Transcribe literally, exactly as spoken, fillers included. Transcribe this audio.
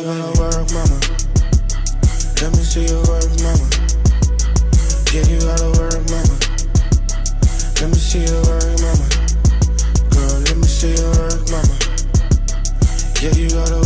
gotta work, mama. Let me see your work, mama. Yeah, you gotta work, mama. Let me see your work, mama. Girl, let me see your work, mama. Yeah, you gotta